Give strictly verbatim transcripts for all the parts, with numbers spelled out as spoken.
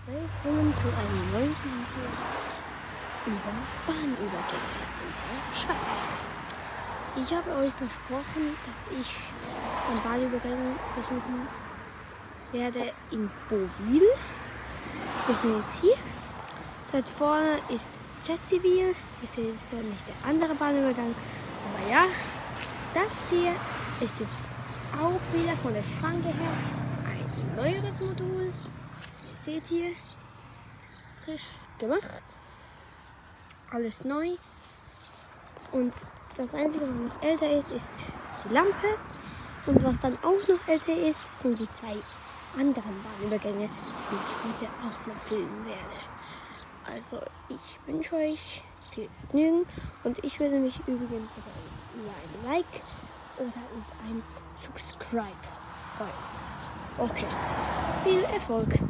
Willkommen zu einem neuen Video über Bahnübergänge in der Schweiz. Ich habe euch versprochen, dass ich einen Bahnübergang besuchen werde in Boville. Wir sind jetzt hier. Dort vorne ist Zetsivil. Ihr seht jetzt dort nicht der andere Bahnübergang. Aber ja, das hier ist jetzt auch wieder von der Schranke her ein neueres Modul. Ihr seht hier, das ist frisch gemacht, alles neu. Und das Einzige, was noch älter ist, ist die Lampe. Und was dann auch noch älter ist, sind die zwei anderen Bahnübergänge, die ich heute auch noch filmen werde. Also ich wünsche euch viel Vergnügen und ich würde mich übrigens über ein Like oder über ein Subscribe freuen. Okay, viel Erfolg!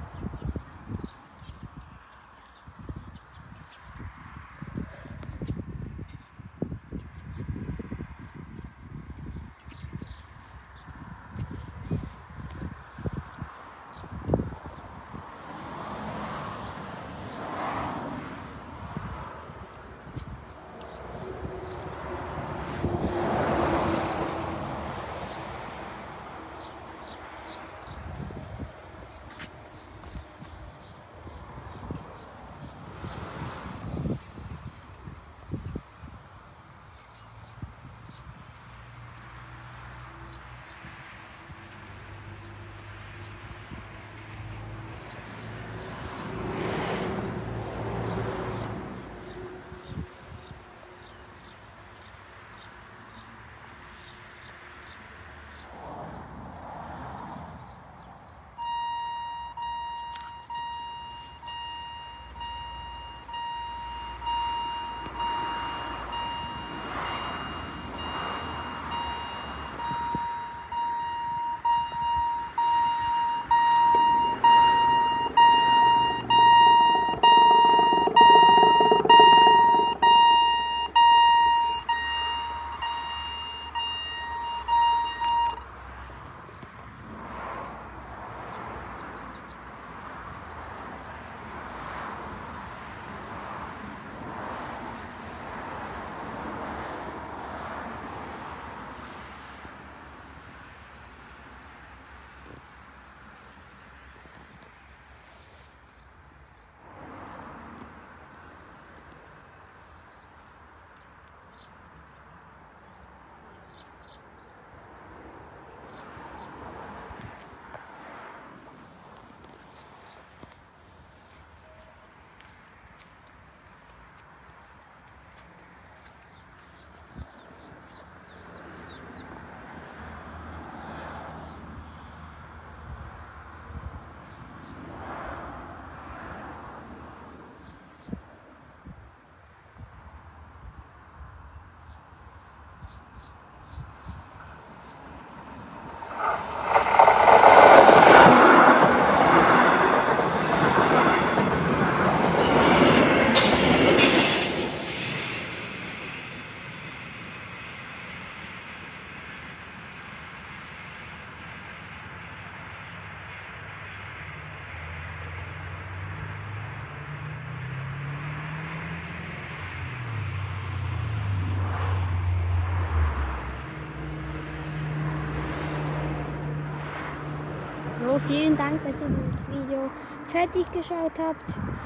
So, vielen Dank, dass ihr dieses Video fertig geschaut habt.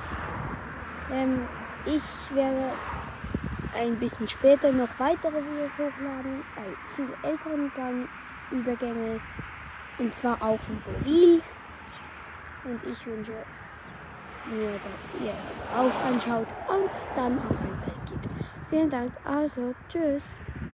Ähm, ich werde ein bisschen später noch weitere Videos hochladen, bei viel älteren Bahnübergängen, und zwar auch in Boville. Und ich wünsche mir, dass ihr es auch anschaut und dann auch ein Like gibt. Vielen Dank, also tschüss.